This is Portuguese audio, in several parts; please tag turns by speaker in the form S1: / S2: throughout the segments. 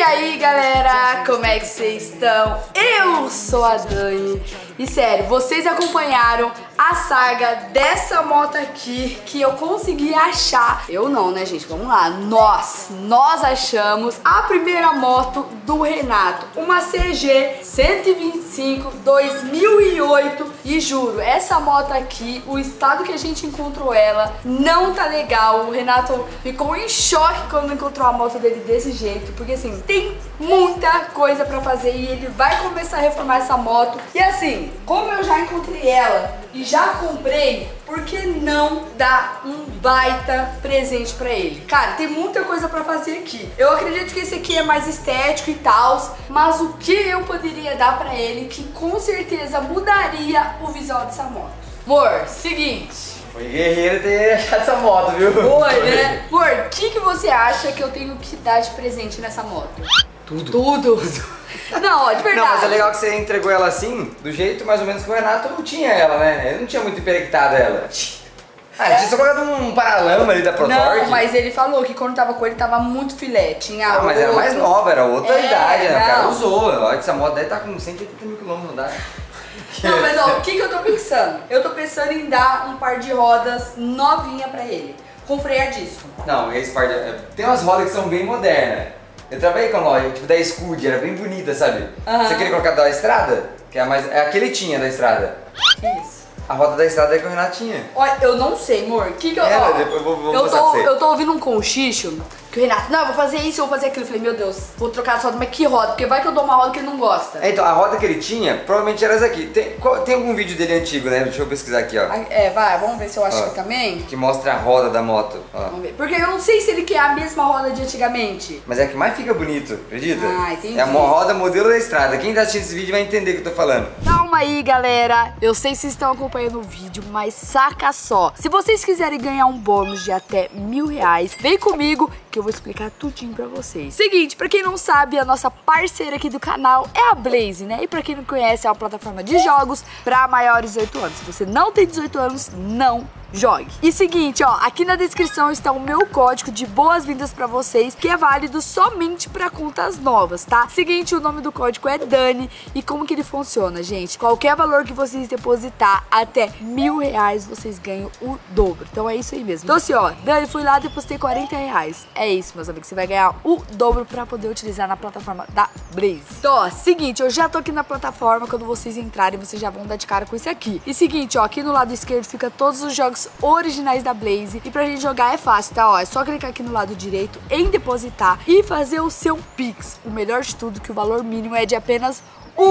S1: E aí galera, como é que vocês estão? Eu sou a Dani e sério, vocês acompanharam a saga dessa moto aqui que eu consegui achar. Eu não, né gente, vamos lá, nós achamos a primeira moto do Renato, uma CG 125 2008 e juro, essa moto aqui, o estado que a gente encontrou ela não tá legal. O Renato ficou em choque quando encontrou a moto dele desse jeito, porque assim, tem muita coisa pra fazer e ele vai começar a reformar essa moto. E assim, como eu já encontrei ela e já comprei, por que não dar um baita presente pra ele? Cara, tem muita coisa pra fazer aqui. Eu acredito que esse aqui é mais estético e tal, mas o que eu poderia dar pra ele que com certeza mudaria o visual dessa moto? Amor, seguinte.
S2: Foi guerreiro ter achado essa moto, viu?
S1: Foi, né? Amor, o que você acha que eu tenho que dar de presente nessa moto? Tudo. Não, ó, de verdade.
S2: Não, mas é legal que você entregou ela assim, do jeito mais ou menos que o Renato não tinha ela, né? Ele não tinha muito emperectado ela. Ah, ele tinha só colocado um paralama ali da ProTorque.
S1: Não, mas ele falou que quando tava com ele tava muito filé. Tinha
S2: mas era mais nova, era outra idade, né? O cara
S1: não.
S2: usou. Olha, essa moto deve estar com 180 mil quilômetros, não dá?
S1: Não, mas ó, o que eu tô pensando? Eu tô pensando em dar um par de rodas novinha pra ele, com freio a disco.
S2: Não, esse par de... Tem umas rodas que são bem modernas. Eu trabalhei com a loja, tipo da Scud, era bem bonita, sabe? Você queria colocar da Estrada? Que é a mais... É a que ele tinha da Estrada.
S1: Que isso?
S2: A roda da Estrada é que o Renato tinha.
S1: Olha, eu não sei, amor. O que eu...
S2: Ó, eu vou mostrar pra você.
S1: Eu tô ouvindo um conchicho que o Renato, não, eu vou fazer isso, eu vou fazer aquilo. Eu falei, meu Deus, vou trocar essa roda, mas que roda? Porque vai que eu dou uma roda que ele não gosta.
S2: Então, a roda que ele tinha, provavelmente era essa aqui. Tem algum vídeo dele antigo, né? Deixa eu pesquisar aqui, ó.
S1: Vai, vamos ver se eu acho aqui também.
S2: Que mostra a roda da moto, ó.
S1: Vamos ver. Porque eu não sei se ele quer a mesma roda de antigamente.
S2: Mas é a que mais fica bonito, acredita?
S1: Ah, entendi.
S2: É a roda modelo da Estrada. Quem tá assistindo esse vídeo vai entender o que eu tô falando.
S1: Calma aí, galera. Eu sei que vocês estão acompanhando o vídeo, mas saca só. Se vocês quiserem ganhar um bônus de até R$1000, vem comigo que eu vou explicar tudinho pra vocês. Seguinte, pra quem não sabe, a nossa parceira aqui do canal é a Blaze, né? E pra quem não conhece, é uma plataforma de jogos pra maiores de 18 anos. Se você não tem 18 anos, não jogue. E seguinte, ó, aqui na descrição está o meu código de boas-vindas pra vocês, que é válido somente pra contas novas, tá? Seguinte, o nome do código é Dani. E como que ele funciona, gente? Qualquer valor que vocês depositar até R$1000, vocês ganham o dobro. Então é isso aí mesmo. Então assim, ó, Dani, fui lá e depositei R$40. É isso, meus amigos, você vai ganhar o dobro pra poder utilizar na plataforma da Blaze. Então, ó, seguinte, eu já tô aqui na plataforma. Quando vocês entrarem, vocês já vão dar de cara com isso aqui. E seguinte, ó, aqui no lado esquerdo fica todos os jogos originais da Blaze. E pra gente jogar é fácil, tá? Ó, é só clicar aqui no lado direito em depositar e fazer o seu Pix. O melhor de tudo, que o valor mínimo é de apenas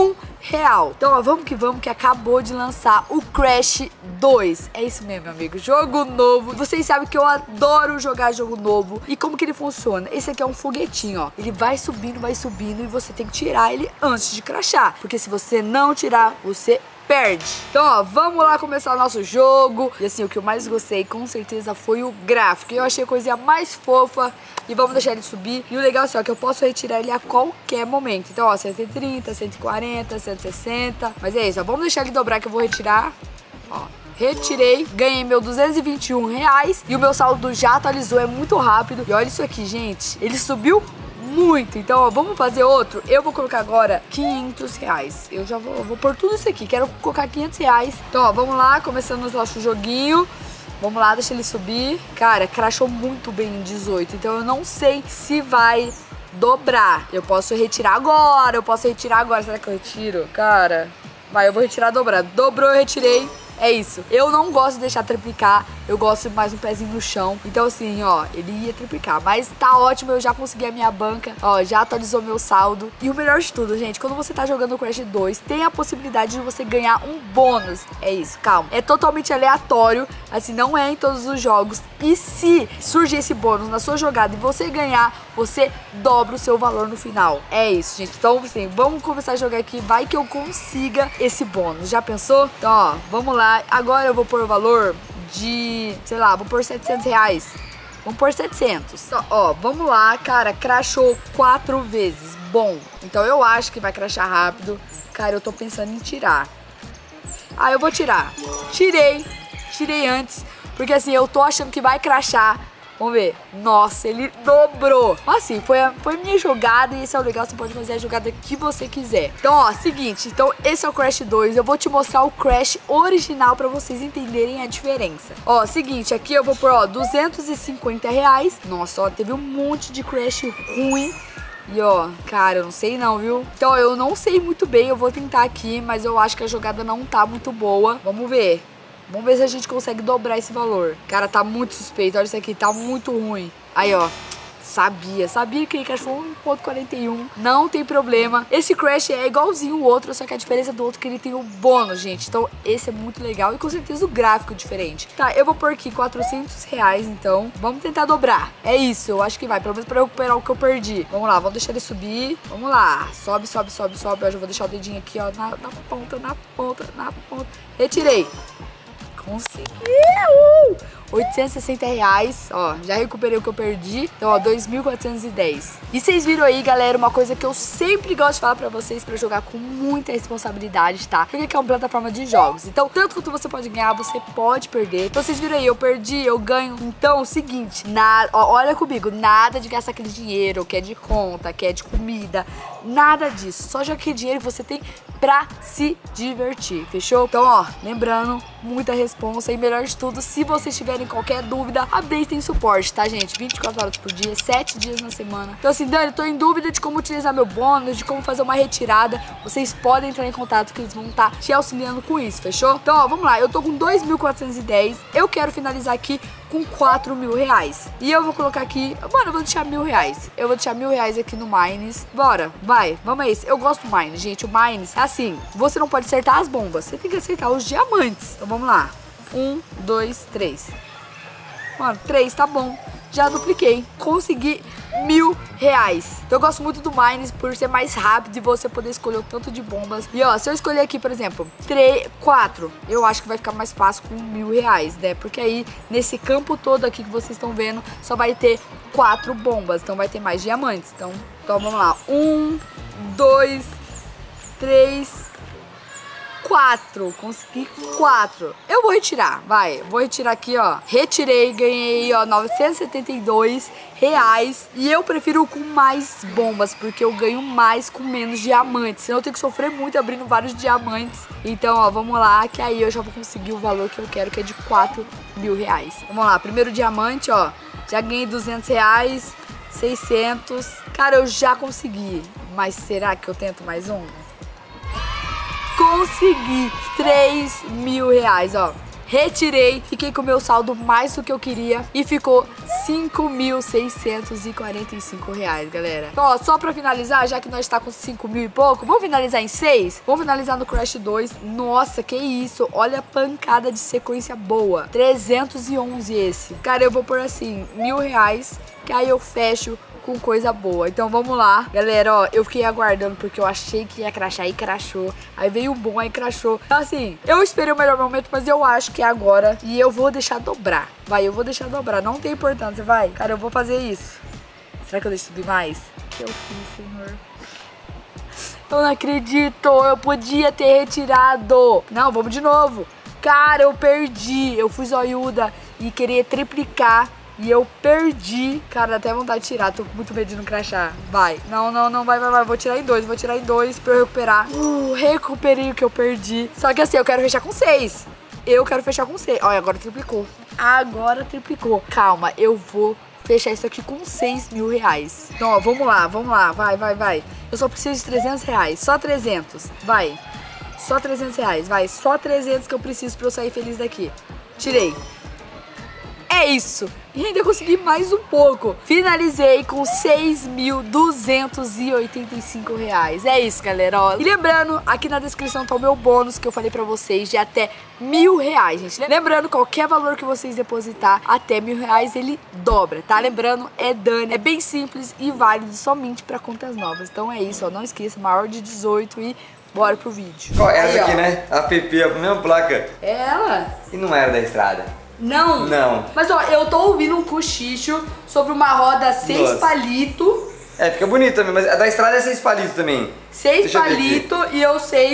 S1: R$1. Então, ó, vamos que acabou de lançar o Crash 2. É isso mesmo, meu amigo. Jogo novo. Vocês sabem que eu adoro jogar jogo novo. E como que ele funciona? Esse aqui é um foguetinho, ó. Ele vai subindo e você tem que tirar ele antes de crashar. Porque se você não tirar, você perde. Então, ó, vamos lá começar o nosso jogo. E assim, o que eu mais gostei, com certeza, foi o gráfico. Eu achei a coisinha mais fofa. E vamos deixar ele subir. E o legal assim, ó, que eu posso retirar ele a qualquer momento. Então, ó, 130, 140, 160. Mas é isso, ó, vamos deixar ele dobrar que eu vou retirar. Ó, retirei, ganhei meu R$221. E o meu saldo já atualizou, é muito rápido. E olha isso aqui, gente. Ele subiu muito. Então, ó, vamos fazer outro. Eu vou colocar agora R$500. Eu já vou pôr tudo isso aqui. Quero colocar R$500. Então, ó, vamos lá, começando o nosso joguinho. Vamos lá, deixa ele subir. Cara, crashou muito bem em 18. Então, eu não sei se vai dobrar. Eu posso retirar agora. Será que eu retiro? Cara, vai, eu vou retirar dobrado. Dobrou, eu retirei. É isso. Eu não gosto de deixar triplicar. Eu gosto mais um pezinho no chão. Então assim, ó, ele ia triplicar. Mas tá ótimo, eu já consegui a minha banca. Ó, já atualizou meu saldo. E o melhor de tudo, gente, quando você tá jogando o Crash 2, tem a possibilidade de você ganhar um bônus. É isso, calma. É totalmente aleatório. Assim, não é em todos os jogos. E se surgir esse bônus na sua jogada e você ganhar, você dobra o seu valor no final. É isso, gente. Então, assim, vamos começar a jogar aqui. Vai que eu consiga esse bônus. Já pensou? Então, ó, vamos lá. Agora eu vou pôr o valor de, sei lá, vou pôr R$700. Vamos pôr 700. Então, ó, vamos lá, cara, crashou 4 vezes. Bom, então eu acho que vai crashar rápido. Cara, eu tô pensando em tirar. Ah, eu vou tirar. Tirei antes, porque assim, eu tô achando que vai crashar. Vamos ver. Nossa, ele dobrou. Assim, foi a minha jogada e esse é o legal, você pode fazer a jogada que você quiser. Então, ó, seguinte, então esse é o Crash 2, eu vou te mostrar o Crash original pra vocês entenderem a diferença. Ó, seguinte, aqui eu vou pôr, ó, R$250. Nossa, ó, teve um monte de Crash ruim. E ó, cara, eu não sei não, viu? Então, eu não sei muito bem, eu vou tentar aqui, mas eu acho que a jogada não tá muito boa. Vamos ver. Vamos ver se a gente consegue dobrar esse valor. Cara, tá muito suspeito, olha isso aqui, tá muito ruim. Aí, ó. Sabia que ele Crash foi 1.41, não tem problema. Esse Crash é igualzinho o outro, só que a diferença do outro é que ele tem o bônus, gente. Então esse é muito legal e com certeza o gráfico é diferente. Tá, eu vou pôr aqui R$400, então vamos tentar dobrar. É isso, eu acho que vai, pelo menos pra recuperar o que eu perdi. Vamos lá, vamos deixar ele subir. Vamos lá, sobe. Eu já vou deixar o dedinho aqui, ó, na ponta. Retirei. Consegui! R$860, ó, já recuperei o que eu perdi. Então, ó, 2.410. E vocês viram aí, galera, uma coisa que eu sempre gosto de falar pra vocês, pra jogar com muita responsabilidade, tá? Porque aqui é uma plataforma de jogos. Então, tanto quanto você pode ganhar, você pode perder. Então, vocês viram aí, eu perdi, eu ganho. Então, é o seguinte, ó, olha comigo, nada de gastar aquele dinheiro que é de conta, que é de comida, nada disso. Só joga aquele dinheiro que você tem pra se divertir, fechou? Então, ó, lembrando, muita responsa e melhor de tudo, se vocês tiverem qualquer dúvida, a Blaze tem suporte, tá, gente? 24 horas por dia, 7 dias na semana. Então assim, Dani, eu tô em dúvida de como utilizar meu bônus, de como fazer uma retirada. Vocês podem entrar em contato que eles vão estar te auxiliando com isso, fechou? Então, ó, vamos lá. Eu tô com 2.410. Eu quero finalizar aqui com R$4.000. E eu vou colocar aqui... Mano, eu vou deixar R$1.000. Eu vou deixar R$1.000 aqui no Mines. Bora, vai. Vamos a esse. Eu gosto do Mines, gente. O Mines, assim, você não pode acertar as bombas. Você tem que acertar os diamantes. Então, vamos lá. 1, 2, 3. Mano, 3, tá bom. Já dupliquei. Consegui R$1.000. Então eu gosto muito do Mines por ser mais rápido e você poder escolher o tanto de bombas. E ó, se eu escolher aqui, por exemplo, 4, eu acho que vai ficar mais fácil com R$1.000, né? Porque aí, nesse campo todo aqui que vocês estão vendo, só vai ter 4 bombas. Então vai ter mais diamantes. Então vamos lá. 1, 2, 3... 4, consegui 4. Eu vou retirar, vai. Vou retirar aqui, ó. Retirei, ganhei, ó, R$972. E eu prefiro com mais bombas, porque eu ganho mais com menos diamantes. Senão eu tenho que sofrer muito abrindo vários diamantes. Então, ó, vamos lá, que aí eu já vou conseguir o valor que eu quero, que é de R$4.000. Vamos lá, primeiro diamante, ó. Já ganhei R$200, 600. Cara, eu já consegui. Mas será que eu tento mais um? Consegui R$3.000, ó. Retirei, fiquei com o meu saldo mais do que eu queria e ficou R$5.645, galera. Então, ó, só pra finalizar, já que nós tá com 5.000 e pouco, vamos finalizar em 6? Vamos finalizar no Crash 2. Nossa, que isso, olha a pancada de sequência boa. 311 esse. Cara, eu vou pôr assim, R$1.000, que aí eu fecho com coisa boa. Então vamos lá, galera, ó, eu fiquei aguardando porque eu achei que ia crashar e crashou. Aí veio um bom, aí crashou. Então assim, eu esperei o melhor momento, mas eu acho que é agora e eu vou deixar dobrar. Vai, eu vou deixar dobrar, não tem importância, vai. Cara, eu vou fazer isso. Será que eu deixo subir mais? O que eu fiz, senhor? Eu não acredito, eu podia ter retirado. Não, vamos de novo. Cara, eu perdi. Eu fui zoiuda e queria triplicar. E eu perdi. Cara, dá até vontade de tirar. Tô com muito medo de não crashar. Vai. Não, vai. Vou tirar em 2. Vou tirar em 2 pra eu recuperar. Recuperei o que eu perdi. Só que assim, eu quero fechar com 6. Eu quero fechar com 6. Olha, agora triplicou. Agora triplicou. Calma, eu vou fechar isso aqui com R$6.000. Então, ó, vamos lá. Vai. Eu só preciso de R$300. Só 300. Vai. Só R$300. Vai. Só 300 que eu preciso pra eu sair feliz daqui. Tirei. É isso. E ainda consegui mais um pouco. Finalizei com R$6.285. É isso, galera, ó. E lembrando, aqui na descrição tá o meu bônus que eu falei pra vocês de até R$1.000, gente. Lembrando, qualquer valor que vocês depositar até R$1.000, ele dobra, tá? Lembrando, é Dani. É bem simples e válido somente pra contas novas. Então é isso, ó. Não esqueça, maior de 18 e bora pro vídeo.
S2: Qual é essa aqui, né? A PP, a mesma placa.
S1: É ela?
S2: E não era da estrada.
S1: Não. Mas ó, eu tô ouvindo um cochicho sobre uma roda 6 palito.
S2: É, fica bonito também, mas a da estrada é 6 palito também.
S1: 6 palito e eu sei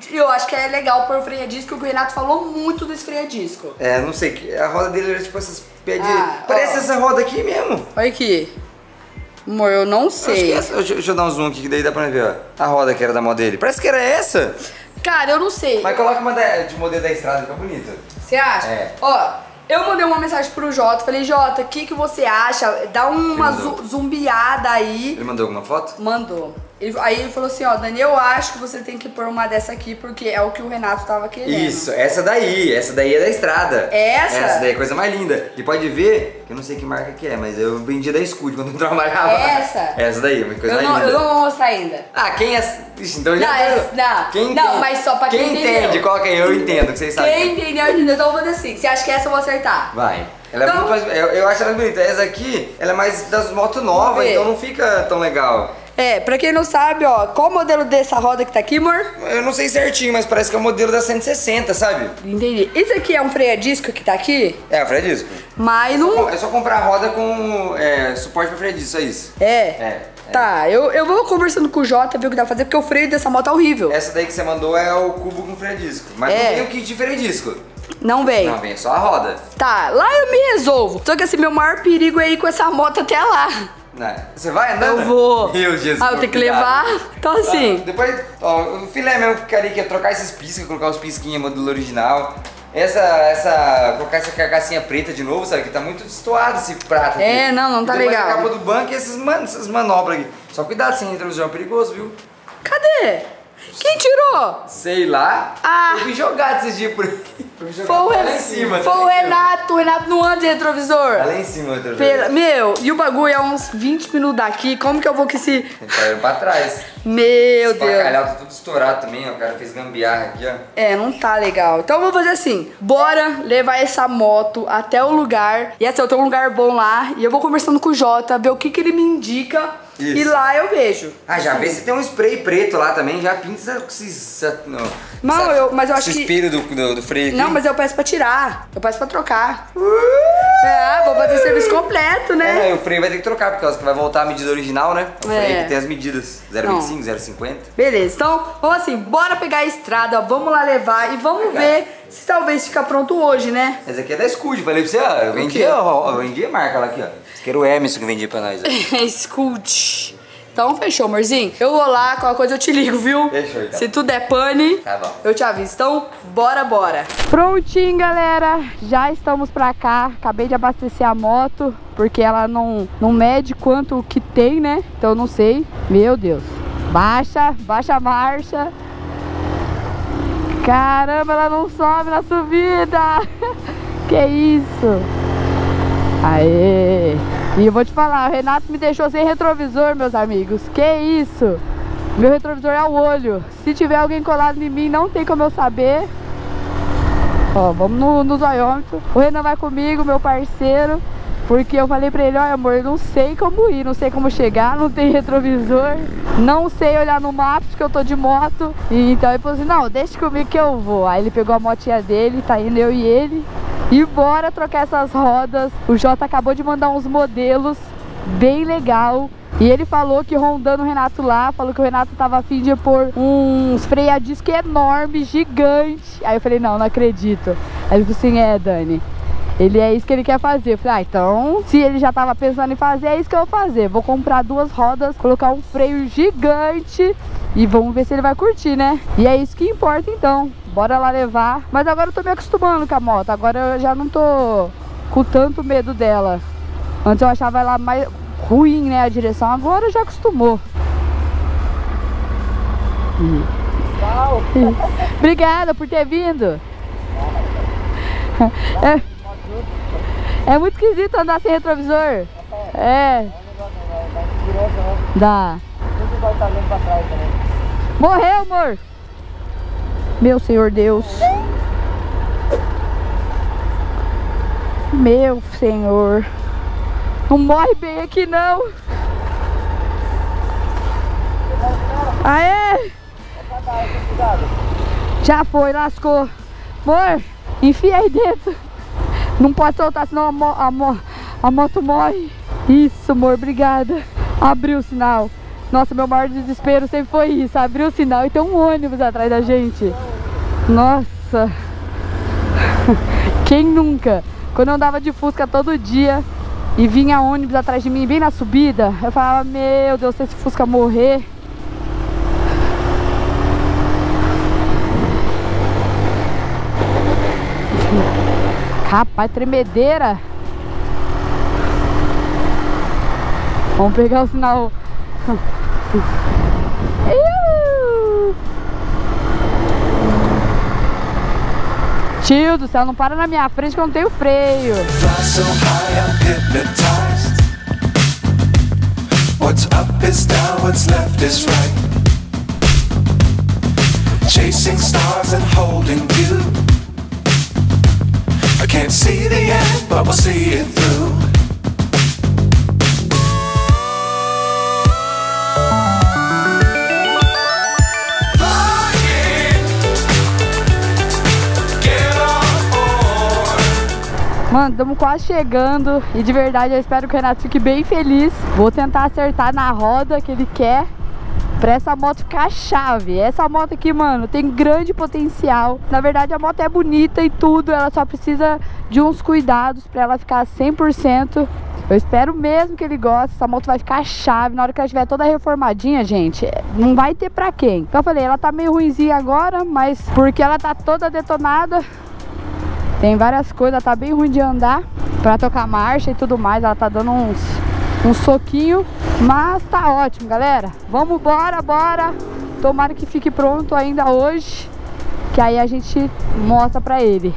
S1: E eu acho que é legal pôr o freio a disco, porque o Renato falou muito desse freio a disco.
S2: É, não sei, a roda dele era tipo essas pedinhas. Parece essa roda aqui mesmo.
S1: Olha aqui. Amor, eu não sei.
S2: Deixa eu dar um zoom aqui, que daí dá pra ver, ó. A roda que era da moto dele. Parece que era essa.
S1: Cara, eu não sei.
S2: Mas coloca uma de modelo da estrada, que é bonita.
S1: Você acha?
S2: É.
S1: Ó, eu mandei uma mensagem pro Jota, falei, Jota, o que você acha? Dá uma zumbiada aí.
S2: Ele mandou alguma foto?
S1: Mandou. Aí ele falou assim, ó, Dani, eu acho que você tem que pôr uma dessa aqui, porque é o que o Renato tava querendo.
S2: Isso, essa daí é da estrada.
S1: Essa?
S2: Essa daí é a coisa mais linda. E pode ver, que eu não sei que marca que é, mas eu vendia da Scoot quando eu trabalhava.
S1: Essa?
S2: Essa daí, uma coisa mais linda.
S1: Eu não vou mostrar ainda.
S2: Ah, quem é... Ixi, então já...
S1: Não, mas só pra quem entendeu.
S2: Entende, coloca aí, eu entendo, que vocês sabem.
S1: Quem entendeu, então eu vou fazer assim. Você acha que essa eu vou acertar?
S2: Vai. Ela é muito mais... Eu acho ela bonita. Essa aqui, ela é mais das motos novas, então não fica tão legal.
S1: É, pra quem não sabe, ó, qual o modelo dessa roda que tá aqui, amor?
S2: Eu não sei certinho, mas parece que é o modelo da 160, sabe?
S1: Entendi. Esse aqui é um freio a disco que tá aqui?
S2: É, freio a disco.
S1: Mas não...
S2: É só comprar a roda com suporte pra freio a disco, só isso.
S1: É? Tá, eu vou conversando com o Jota, ver o que dá pra fazer, porque o freio dessa moto é horrível.
S2: Essa daí que você mandou é o cubo com freio a disco. Mas não tem o kit de freio a disco.
S1: Não vem?
S2: Não, vem só a roda.
S1: Tá, lá eu me resolvo. Só que assim, meu maior perigo é ir com essa moto até lá.
S2: Não, você vai andando?
S1: Eu vou.
S2: Meu Jesus.
S1: Ah, eu tenho que levar? Então assim...
S2: Depois, ó, o filé mesmo que queria que é trocar esses piscas, colocar os pisquinhos modelo original. Colocar essa carcassinha preta de novo, sabe? Que tá muito destoado esse prato aqui.
S1: É, não tá legal.
S2: A capa do banco e essas manobras aqui. Só cuidado sem retrovisor, é perigoso, viu?
S1: Cadê? Quem tirou?
S2: Sei lá.
S1: Ah.
S2: Eu vi jogar esses dias por aí.
S1: Foi o
S2: lá em cima.
S1: Foi o Renato. O Renato não anda de retrovisor.
S2: Tá lá em cima o retrovisor.
S1: Meu, e o bagulho é uns 20 minutos daqui. Como que eu vou com esse...
S2: Ele tá indo pra trás.
S1: Meu Deus.
S2: O bacalhau tá tudo estourado também, ó. O cara fez gambiarra aqui, ó.
S1: É, não tá legal. Então vamos fazer assim. Bora levar essa moto até o lugar. E assim, eu tenho um lugar bom lá. E eu vou conversando com o Jota, ver o que ele me indica. Isso. E lá eu vejo.
S2: Ah, já vê se tem um spray preto lá também. Já pinta
S1: mas eu acho que...
S2: esse espelho do freio aqui.
S1: Não, mas eu peço pra tirar. Eu peço pra trocar. Vou fazer serviço completo, né?
S2: O freio vai ter que trocar, por causa que vai voltar a medida original, né? O freio que tem as medidas 0,25, 0,50.
S1: Beleza, então vamos assim, bora pegar a estrada, vamos lá levar e vamos ver se talvez fica pronto hoje, né?
S2: Essa aqui é da Scoot, falei pra você, ó. Eu vendia a marca lá aqui, ó. Esse aqui era o Emerson que vendia pra nós, ó.
S1: Scoot. Então fechou, amorzinho. Eu vou lá, qualquer coisa eu te ligo, viu?
S2: Fechou, então.
S1: Se tudo é pane,
S2: tá bom,
S1: eu te aviso. Então, bora. Prontinho, galera. Já estamos pra cá. Acabei de abastecer a moto, porque ela não mede quanto que tem, né? Então eu não sei. Meu Deus. Baixa a marcha. Caramba, ela não sobe na subida. Que isso? Aê. E eu vou te falar, o Renato me deixou sem retrovisor, meus amigos. Que isso? Meu retrovisor é o olho. Se tiver alguém colado em mim, não tem como eu saber. Ó, vamos no zoiômetro. O Renan vai comigo, meu parceiro. Porque eu falei pra ele, olha amor, eu não sei como ir, não sei como chegar, não tem retrovisor. Não sei olhar no mapa, porque eu tô de moto. E então ele falou assim, não, deixa comigo que eu vou. Aí ele pegou a motinha dele, tá indo eu e ele. E bora trocar essas rodas. O Jota acabou de mandar uns modelos bem legal. E ele falou que rondando o Renato lá, falou que o Renato tava a fim de pôr uns freio a disco enorme, gigante. Aí eu falei, não acredito. Aí ele falou assim, Dani, é isso que ele quer fazer. Eu falei, então, se ele já tava pensando em fazer, é isso que eu vou fazer. Vou comprar 2 rodas, colocar um freio gigante e vamos ver se ele vai curtir, né? E é isso que importa então. Bora lá levar. Mas agora eu tô me acostumando com a moto. Agora eu já não tô com tanto medo dela. Antes eu achava ela mais ruim, né, a direção. Agora já acostumou. Obrigada por ter vindo. É muito esquisito andar sem retrovisor. Dá. Morreu, amor. Meu Senhor Deus. Meu Senhor. Não morre bem aqui não. Aê! Já foi, lascou. Amor, enfia aí dentro. Não pode soltar, senão a moto morre. Isso, amor, obrigada. Abriu o sinal. Nossa, meu maior desespero sempre foi isso, abrir o sinal e ter um ônibus atrás da gente. Nossa. Quem nunca? Quando eu andava de Fusca todo dia e vinha ônibus atrás de mim bem na subida, eu falava, meu Deus, se esse Fusca morrer. Rapaz, tremedeira. Vamos pegar o sinal. Tio do céu, não para na minha frente que eu não tenho freio. What's up is down, what's left is right. Chasing stars and holding you. I can't see the end, but we'll see it through. Mano, estamos quase chegando e de verdade eu espero que o Renato fique bem feliz. Vou tentar acertar na roda que ele quer pra essa moto ficar chave. Essa moto aqui, mano, tem grande potencial. Na verdade a moto é bonita e tudo, ela só precisa de uns cuidados pra ela ficar 100%. Eu espero mesmo que ele goste. Essa moto vai ficar chave. Na hora que ela estiver toda reformadinha, gente, não vai ter pra quem. Então eu falei, ela tá meio ruinzinha agora, mas porque ela tá toda detonada. Tem várias coisas, tá bem ruim de andar pra tocar marcha e tudo mais. Ela tá dando uns soquinhos, mas tá ótimo, galera. Vamos embora, bora. Tomara que fique pronto ainda hoje, que aí a gente mostra pra ele.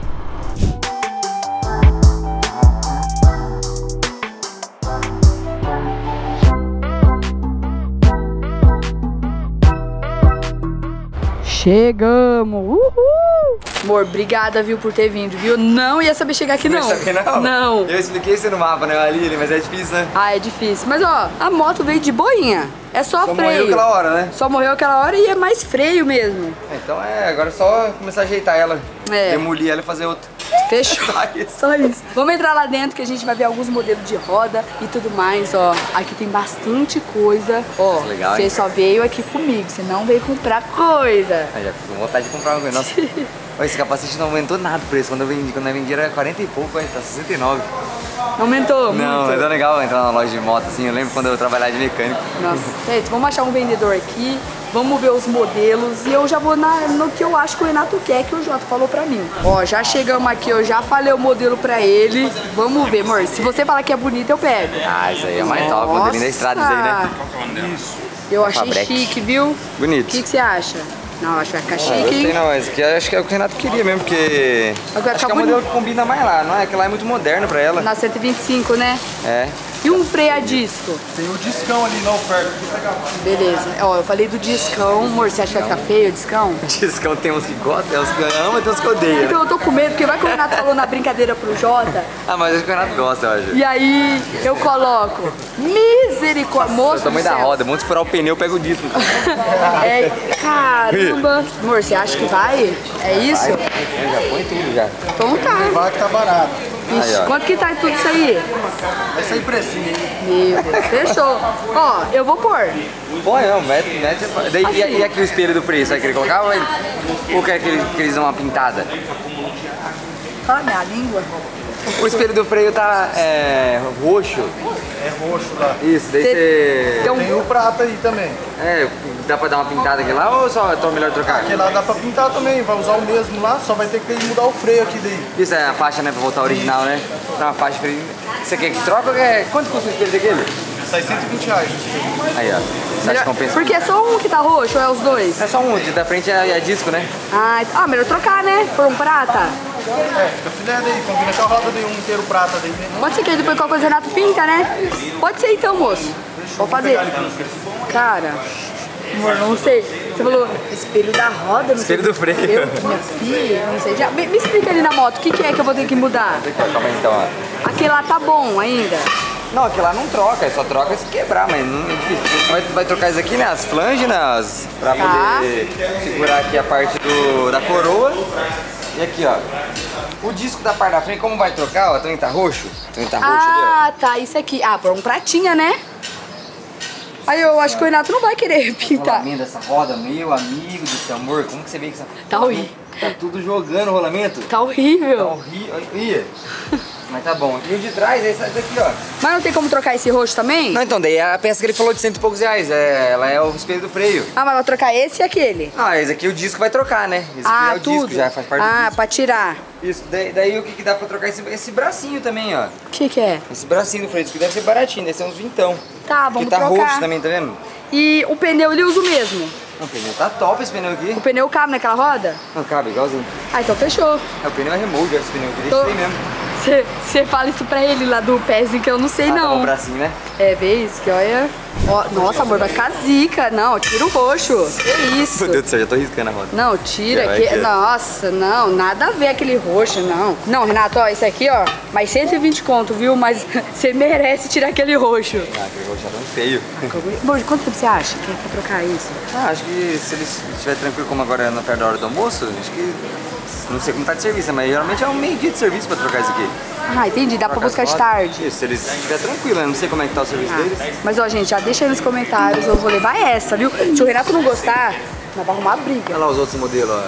S1: Chegamos! Uhul! Amor, obrigada, viu, por ter vindo, viu? Não ia saber chegar aqui, não.
S2: Não ia saber, não?
S1: Não.
S2: Eu expliquei isso no mapa, né, ali, mas é difícil, né?
S1: Ah, é difícil. Mas, ó, a moto veio de boinha. É só freio. Só morreu
S2: aquela hora, né?
S1: Só morreu aquela hora e é mais freio mesmo.
S2: Então agora é só começar a ajeitar ela. Demolir ela e fazer outra.
S1: Fechou. Só isso. Vamos entrar lá dentro que a gente vai ver alguns modelos de roda e tudo mais, ó. Aqui tem bastante coisa. Ó,
S2: legal,
S1: você só veio aqui comigo, você não veio comprar coisa.
S2: Já fico com vontade de comprar uma coisa. Nossa, esse capacete não aumentou nada o preço. Quando eu vendi era 40 e pouco, tá 69.
S1: Não aumentou
S2: Não,
S1: muito.
S2: mas é legal entrar na loja de moto assim. Eu lembro quando eu trabalhava de mecânico.
S1: Nossa, gente, vamos achar um vendedor aqui. Vamos ver os modelos e eu já vou no que eu acho que o Renato quer, que o Jota falou pra mim. Ó, já chegamos aqui, eu já falei o modelo pra ele. Vamos ver, amor. Se você falar que é bonito, eu pego.
S2: Ah, isso aí é mais top, modelinho da estrada, isso aí, né?
S1: Isso. Eu achei chique, viu?
S2: Bonito.
S1: O que você acha? Não, acho que vai ficar chique,
S2: gostei, não, mas acho que é o que o Renato queria mesmo, porque acho que é o modelo que combina mais lá, não é? Que lá é muito moderno pra ela.
S1: Na 125, né?
S2: É.
S1: E um freio a disco?
S3: Tem o discão ali na oferta.
S1: Beleza. Ó, eu falei do discão. Amor, você acha que vai ficar feio o discão?
S2: Discão tem uns que gostam, tem uns que amam e tem uns que odeiam.
S1: Então eu tô com medo, porque vai que o Renato falou na brincadeira pro Jota.
S2: Ah, mas acho que o Renato gosta, eu acho.
S1: E aí eu coloco misericórdia, moço.
S2: O tamanho da roda, muito furar o pneu, pega o disco.
S1: É, caramba. Amor, você acha que vai? É isso?
S2: Já põe tudo já.
S1: Então tá.
S3: Vai que tá barato.
S1: Ixi,
S2: Aí,
S1: quanto que tá tudo isso aí?
S3: Vai sair precinho, hein?
S1: Meu Deus, fechou. Ó, eu vou pôr.
S2: Põe não, mete. E aqui o espelho do freio, você vai querer colocar ou quer que eles dão uma pintada?
S1: Fala minha língua.
S2: O espelho do freio tá roxo.
S3: É roxo lá.
S2: Isso, daí você...
S3: Tem o prata aí também.
S2: Dá pra dar uma pintada aqui lá ou só é melhor trocar?
S3: Aqui lá dá pra pintar também, vai usar o mesmo lá, só vai ter que mudar o freio aqui daí.
S2: Isso é a faixa, né, pra voltar ao original, né? Tá uma faixa de freio. Você quer que troca ou quer... Quanto custa o espelho daquele?
S3: Sai R$120 o espelho.
S2: Aí, ó. Você acha que compensa?
S1: Porque é só um que tá roxo ou é os dois?
S2: É só um, de da frente é disco, né?
S1: Ah, melhor trocar, né? Por um prata.
S3: Fica filé daí, combina com a roda daí, um inteiro prata daí.
S1: Pode ser que depois qualquer coisa o Renato pinta, né? Pode ser então, moço. Vou fazer. Cara, amor, não sei. Você falou espelho da roda, não sei.
S2: Espelho do freio.
S1: Minha filha, não sei. Já, me explica ali na moto, o que é que eu vou ter que mudar?
S2: Calma aí, então, ó.
S1: Aquele lá tá bom ainda.
S2: Não, aquele lá não troca, só troca se quebrar, mas não é difícil. Vai trocar isso aqui, né? As flanges, né? Pra poder segurar aqui a parte da coroa. E aqui, ó. O disco da parte da frente, como vai trocar, ó, também tá roxo. Também tá roxo ali, ó.
S1: Tá, isso aqui. Ah, por um pratinha, né? Aí eu acho que o Renato não vai querer pintar.
S2: Rolamento dessa roda, meu amigo do céu, amor, como que você vê que essa...
S1: Tá horrível.
S2: Tá tudo jogando o rolamento.
S1: Tá horrível.
S2: Tá horrível. Ih, mas tá bom. E o de trás é esse daqui, ó.
S1: Mas não tem como trocar esse roxo também?
S2: Não, então, daí a peça que ele falou de 100 e poucos reais, ela é o espelho do freio.
S1: Ah, mas vai trocar esse e aquele?
S2: Ah, esse aqui o disco vai trocar, né? Esse aqui é o
S1: tudo?
S2: disco, já faz parte do
S1: Ah,
S2: disco.
S1: pra tirar.
S2: Isso, daí o que dá pra trocar? Esse bracinho também, ó.
S1: O que é?
S2: Esse bracinho do freio, isso aqui deve ser baratinho, deve ser uns vintão.
S1: Tá, vamos
S2: Porque tá
S1: trocar.
S2: roxo também, tá vendo?
S1: E o pneu ele usa o mesmo?
S2: O pneu tá top esse pneu aqui.
S1: O pneu cabe naquela roda?
S2: Não cabe, igualzinho.
S1: Ah, então fechou.
S2: É, o pneu é remold, esse pneu aqui, deixa
S1: Tô-
S2: aí mesmo.
S1: Você fala isso pra ele lá do pezinho que eu não sei
S2: Tá
S1: não.
S2: bom, o bracinho, né?
S1: É, vê isso, que olha. Ó, nossa, amor, vai ficar zica. Não, tira o roxo. Que isso?
S2: Meu Deus do céu, já tô riscando a roda.
S1: Não, tira.
S2: Vai
S1: Que...
S2: que é.
S1: Nossa, não, nada a ver aquele roxo, não. Não, Renato, ó, esse aqui, ó, mais 120 conto, viu? Mas você merece tirar aquele roxo.
S2: Ah, aquele roxo tá tão feio.
S1: Bom, quanto tempo você acha que é pra trocar isso?
S2: Ah, acho que se ele estiver tranquilo como agora na perto da hora do almoço, acho que... Não sei como tá de serviço, mas geralmente é um meio-dia de serviço pra trocar isso aqui.
S1: Ah, entendi, dá pra
S2: Trocar
S1: buscar
S2: as
S1: de
S2: rodas.
S1: tarde.
S2: Isso, se eles estiver tranquilo, eu não sei como é que tá o serviço deles.
S1: Mas, ó, gente, já deixa aí nos comentários, eu vou levar essa, viu? Se o Renato não gostar, nós vamos arrumar briga.
S2: Olha lá os outros modelos, ó.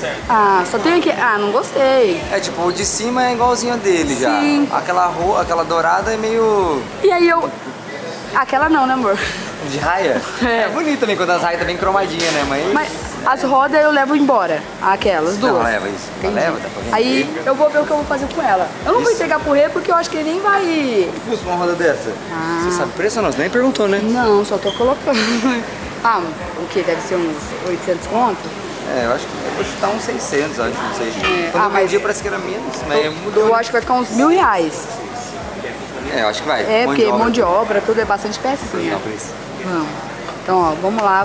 S1: Ah, só tem aqui. Ah, não gostei.
S2: É tipo, o de cima é igualzinho a dele já.
S1: Sim.
S2: Aquela dourada é meio
S1: E aí eu... Aquela não, né, amor?
S2: de raia.
S1: É.
S2: É bonito também quando as raias tá bem cromadinhas, né?
S1: Mas as rodas eu levo embora, aquelas duas.
S2: Não, leva isso.
S1: Entendi.
S2: Leva, dá pra vender.
S1: Aí eu vou ver o que eu vou fazer com ela. Eu não vou entregar pro Rê porque eu acho que ele nem vai...
S2: Custa uma roda dessa? Você sabe o preço ou não? Você nem perguntou, né?
S1: Não, só tô colocando. Ah, o que? Deve ser uns 800 conto?
S2: É, eu acho que eu vou chutar uns 600, acho, não sei. Quando
S1: Ah,
S2: eu
S1: mas-
S2: vendia parece que era menos, mas mudou.
S1: Eu acho que vai ficar uns R$1.000.
S2: É, eu acho que vai.
S1: É, porque mão de obra, tudo é bastante pecinha.
S2: Não, por isso.
S1: Vamos. Então, ó, vamos lá,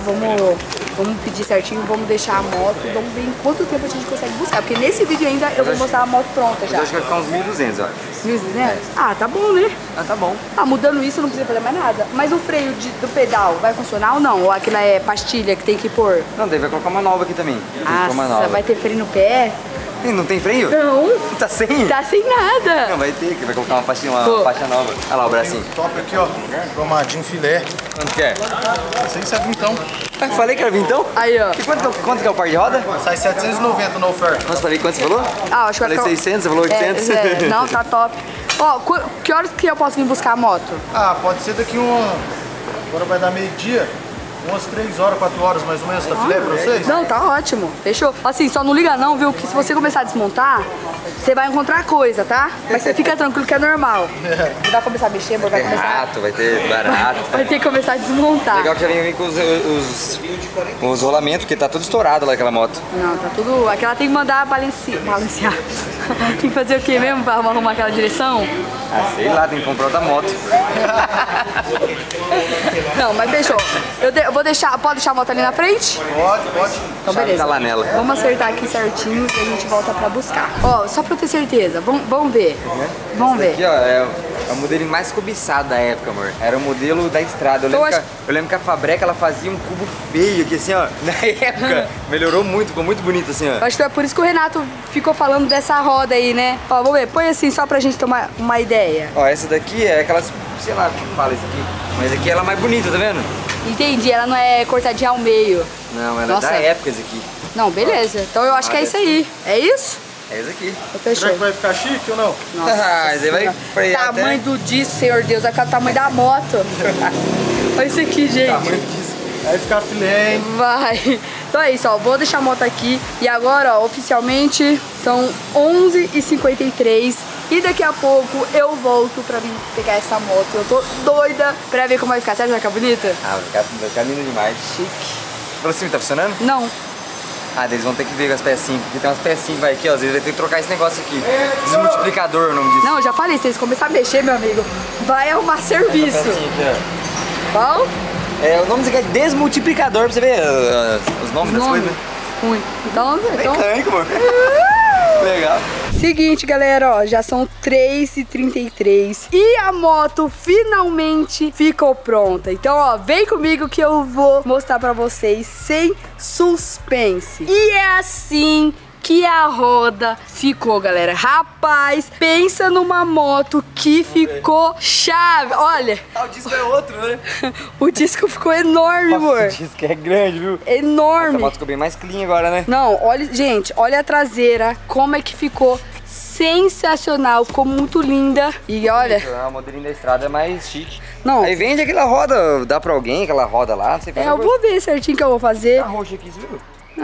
S1: vamos pedir certinho, vamos deixar a moto e vamos ver em quanto tempo a gente consegue buscar. Porque nesse vídeo ainda eu vou mostrar a moto pronta
S2: Mas
S1: já.
S2: eu acho que vai ficar uns 1.200, eu acho.
S1: 1.200? Ah, tá bom, né?
S2: Ah, tá bom.
S1: Ah, mudando isso não precisa fazer mais nada. Mas o freio do pedal vai funcionar ou não? Ou aquela é pastilha que tem que pôr?
S2: Não, daí vai colocar uma nova aqui também. Tem que pôr uma
S1: Nossa,
S2: nova.
S1: vai ter freio no pé?
S2: Ih, não tem freio?
S1: Não,
S2: Tá sem?
S1: tá sem nada.
S2: Não, vai ter, que vai colocar uma pastinha,
S1: Pô.
S2: uma faixa nova. Olha lá o bracinho.
S3: Top aqui, ó. Cromadinho filé.
S2: Quanto que é?
S3: Esse aí sai vintão.
S2: Ah, falei que era vintão?
S1: Aí, ó.
S2: E quanto que é o par de roda?
S3: Sai 790 na oferta.
S2: Nossa, falei quanto você falou?
S1: Ah, acho que vai
S2: Falei
S1: ficar...
S2: 600, você falou 800?
S1: Não, tá top. Ó, que horas que eu posso vir buscar a moto?
S3: Ah, pode ser daqui agora vai dar meio-dia. Umas 3 horas, 4 horas mais ou menos. Tá filé pra vocês?
S1: Não, tá ótimo. Fechou. Assim, só não liga não, viu? Que se você começar a desmontar, você vai encontrar coisa, tá? Mas você fica tranquilo que é normal. Não vai começar a mexer, amor, vai
S2: Vai ter
S1: começar...
S2: rato, vai ter barato.
S1: Vai ter que começar a desmontar.
S2: Legal que já vem com os rolamentos, porque tá tudo estourado lá aquela moto.
S1: Não, tá tudo... Aquela tem que mandar balancear. Tem que fazer o quê mesmo pra arrumar aquela direção?
S2: Ah, sei lá, tem que comprar outra moto.
S1: Não, mas fechou. Eu vou deixar... Pode deixar a moto ali na frente?
S3: Pode, pode.
S1: Então,
S2: Chave
S1: beleza.
S2: tá lá nela.
S1: Vamos acertar aqui certinho e a gente volta pra buscar. Ó, só pra eu ter certeza. Vamos ver. Vamos
S2: Esse aqui,
S1: ver.
S2: ó, é o modelo mais cobiçado da época, amor. Era o modelo da estrada. Eu lembro,
S1: Eu acho-
S2: eu lembro que a Fabreca, ela fazia um cubo feio aqui, assim, ó. Na época, melhorou muito, ficou muito bonito, assim, ó.
S1: Eu acho que é por isso que o Renato ficou falando dessa roda aí, né? Ó, vamos ver. Põe assim só pra gente tomar uma ideia.
S2: Ó, essa daqui é aquelas, sei lá o que fala isso aqui. Mas aqui ela é mais bonita, tá vendo?
S1: Entendi, ela não é cortadinha ao meio.
S2: Não, ela
S1: Nossa.
S2: é da época essa aqui.
S1: Não, beleza. Então eu acho que é isso aí. É isso?
S2: É essa aqui.
S1: Então
S3: Será
S1: fechou.
S3: que vai ficar chique ou não?
S2: Ah, você vai frear até...
S1: Tamanho do disco, Senhor Deus. Vai ficar o tamanho da moto. Olha isso aqui, gente.
S3: Tamanho disso. Vai ficar filé, hein?
S1: Vai. Então é isso, ó. Vou deixar a moto aqui. E agora, ó, oficialmente, são 11h53. E daqui a pouco eu volto pra vir pegar essa moto. Eu tô doida pra ver como vai ficar. Você acha que vai ficar bonita?
S2: Ah, vai ficar lindo demais.
S1: Chique.
S2: Falou assim, tá funcionando?
S1: Não.
S2: Ah, eles vão ter que ver as pecinhas, porque tem umas pecinhas que vai aqui, ó. Às vezes vai ter que trocar esse negócio aqui. Desmultiplicador, o nome disso.
S1: Não, eu já falei, se eles começarem a mexer, meu amigo, vai arrumar serviço.
S2: Essa pecinha aqui,
S1: Qual?
S2: ó. É, o nome disso aqui é desmultiplicador, pra você ver os nomes das
S1: Nome?
S2: coisas.
S1: Ruim. Então,
S2: Mecânico, amor. Legal.
S1: Seguinte, galera, ó, já são 3h33 e a moto finalmente ficou pronta. Então, ó, vem comigo que eu vou mostrar pra vocês sem suspense. E é assim que a roda ficou, galera. Rapaz, pensa numa moto que ficou chave. Olha.
S2: O disco é outro, né?
S1: O disco ficou enorme, amor.
S2: O disco é grande, viu?
S1: Enorme.
S2: A moto ficou bem mais clean agora, né?
S1: Não, olha, gente, olha a traseira, como é que ficou sensacional, ficou muito linda. E olha...
S2: A modelinha da estrada é mais chique.
S1: Não.
S2: Aí vende aquela roda, dá pra alguém aquela roda lá, não sei o que.
S1: Eu vou ver certinho que eu vou fazer.
S2: Tá roxo aqui, você viu?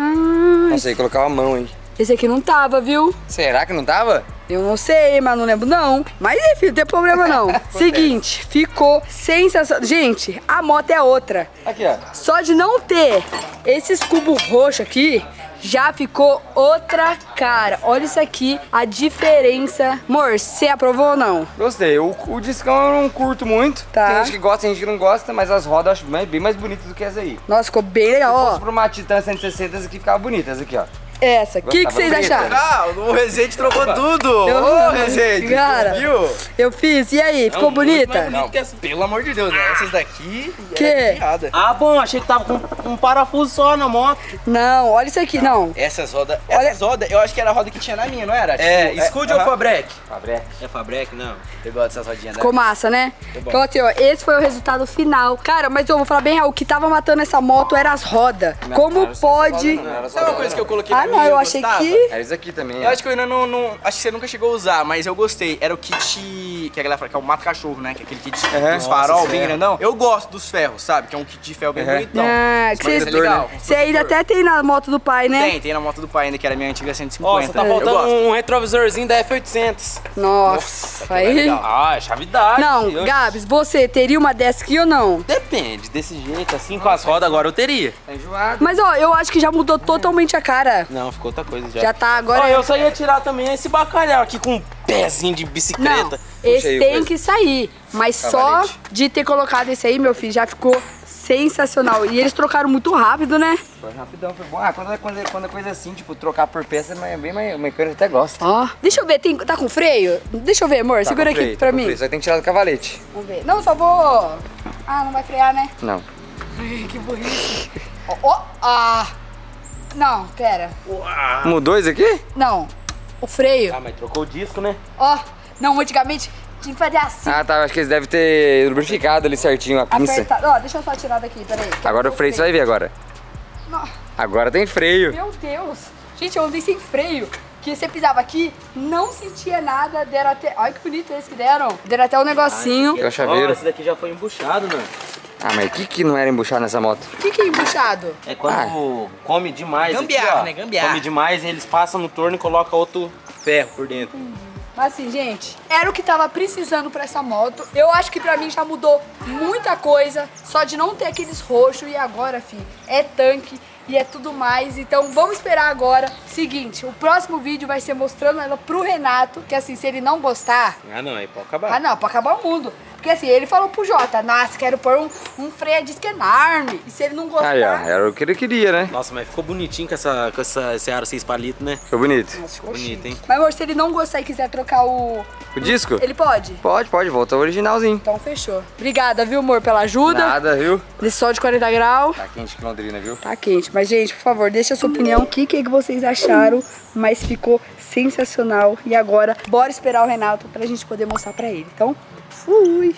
S1: Ah,
S2: Nossa, aí colocar uma mão, hein?
S1: esse aqui não tava, viu?
S2: Será que não tava?
S1: Eu não sei, mas não lembro não. Mas enfim, não tem problema não. Seguinte, ficou sensacional. Gente, a moto é outra.
S2: Aqui, ó.
S1: Só de não ter esses cubos roxos aqui, já ficou outra cara. Olha isso aqui, a diferença. Amor, você aprovou ou não?
S2: Gostei. O discão eu não curto muito.
S1: Tá.
S2: Tem gente que gosta, tem gente que não gosta, mas as rodas eu acho bem mais bonitas do que essa aí.
S1: Nossa, ficou bem legal,
S2: Se
S1: ó.
S2: fosse pra uma Titan 160, essa aqui ficava bonita, essa aqui, ó.
S1: Essa, o que vocês
S2: preta.
S1: acharam?
S3: Ah, o Rezende trocou tudo!
S1: Eu-
S3: Ô, Rezende!
S1: Cara,
S3: Viu?
S1: eu fiz, e aí, ficou bonita?
S3: Não, pelo amor de Deus, né? Essas daqui
S1: Que?
S3: é piada.
S4: Ah, bom, achei que tava com um parafuso só na moto.
S1: Não, olha isso aqui, não.
S3: Essas rodas,
S1: Olha-
S3: eu acho que era a roda que tinha na minha, não era?
S4: Scud ou Fabrec?
S2: Fabrec.
S4: É Fabrec, não.
S3: Eu gosto dessas rodinhas, né?
S1: Ficou massa, né?
S3: bom.
S1: Então assim, ó, esse foi o resultado final. Cara, mas eu vou falar bem real, o que tava matando essa moto era as rodas. Como pode...
S3: Sabe uma coisa que eu coloquei
S1: Ah,
S3: na
S1: não,
S3: minha e
S1: eu achei
S3: gostava?
S1: que...
S2: É isso aqui também,
S3: Eu
S2: ó.
S3: acho que eu ainda não... Acho que você nunca chegou a usar, mas eu gostei. Era o kit... Que a galera fala que é o mata-cachorro, né? Que é aquele kit dos farol
S2: Nossa,
S3: bem
S2: é.
S3: grandão. Eu gosto dos ferros, sabe? Que é um kit de ferro bem bonitão.
S1: Ah, que
S3: Mas
S1: você-
S3: é legal.
S1: Você ainda até tem na moto do pai, né?
S3: Tem na moto do pai ainda, que era a minha antiga 150.
S4: Ó, só tá
S3: Eu
S4: faltando
S3: gosto.
S4: um retrovisorzinho da F800.
S1: Nossa, aí...
S3: legal.
S4: Ah, é chavidade.
S1: Não,
S4: Eu-
S1: Gabs, você teria uma dessa aqui ou não?
S4: Depende, desse jeito, assim, com as rodas agora eu teria.
S2: Tá enjoado.
S1: Mas ó, eu acho que já mudou totalmente a cara.
S4: Não, ficou outra coisa já.
S1: Já tá agora...
S4: Ó, eu só ia tirar também esse bacalhau aqui com um pezinho de
S1: Não,
S4: bicicleta.
S1: esse
S2: aí,
S1: tem
S2: coisa.
S1: que sair. Mas
S2: Cavalete.
S1: só de ter colocado esse aí, meu filho, já ficou sensacional. E eles trocaram muito rápido, né?
S2: Foi rapidão, foi bom. Ah, quando é coisa assim, tipo, trocar por peça, é bem mais... O mecânico até gosta.
S1: Ó, deixa eu ver, tá com freio? Deixa eu ver, amor,
S2: Tá
S1: segura
S2: com freio,
S1: aqui
S2: tá
S1: pra
S2: com
S1: mim.
S2: freio, só tem que tirar do cavalete.
S1: Vamos ver. Não, só vou... Ah, não vai frear, né?
S2: Não.
S1: Ai, que burrice. Ó, ah... Não, pera.
S2: Mudou isso aqui?
S1: Não, o freio.
S4: Ah, mas trocou o disco, né?
S1: Ó, não, antigamente tinha que fazer assim.
S2: Ah, tá. Acho que eles devem ter lubrificado ali certinho a pinça.
S1: Apertado. Ó, deixa eu só tirar daqui, peraí.
S2: Agora o freio você vai ver agora.
S1: Não.
S2: Agora tem freio.
S1: Meu Deus! Gente, eu andei sem freio. Que você pisava aqui, não sentia nada, deram até... Olha que bonito esse que deram. Deram até um negocinho.
S2: É o chaveiro.
S4: Ó, esse daqui já foi embuchado, né?
S2: Ah, mas o que não era embuchado nessa moto?
S1: O que é embuchado?
S4: É quando come demais.
S3: Gambiarra,
S4: aqui, ó.
S3: né? Gambiarra.
S4: Come demais, eles passam no torno e colocam outro ferro por dentro.
S1: Mas assim, gente, era o que tava precisando pra essa moto. Eu acho que pra mim já mudou muita coisa, só de não ter aqueles roxos. E agora, filho, é tanque e é tudo mais. Então vamos esperar agora. Seguinte, o próximo vídeo vai ser mostrando ela pro Renato, que assim, se ele não gostar...
S4: Ah, não, aí pode acabar.
S1: Ah, não, pra acabar o mundo. Porque assim, ele falou pro Jota, nossa, quero pôr um freio a disco enorme. E se ele não gostar...
S2: Aí, ó. Era o que ele queria, né?
S4: Nossa, mas ficou bonitinho com esse aro 6 palitos, né?
S2: Ficou bonito.
S1: Nossa, ficou
S4: Bonito,
S1: chique.
S4: hein?
S1: Mas amor, se ele não gostar e quiser trocar o...
S2: O disco?
S1: Ele pode?
S2: Pode. Volta ao originalzinho.
S1: Então fechou. Obrigada, viu, amor, pela ajuda.
S2: Nada, viu?
S1: Desse sol de 40 graus.
S2: Tá quente que Londrina, viu?
S1: Tá quente. Mas, gente, por favor, deixa a sua opinião. O que vocês acharam? Mas ficou sensacional. E agora, bora esperar o Renato pra gente poder mostrar pra ele. Então, fui!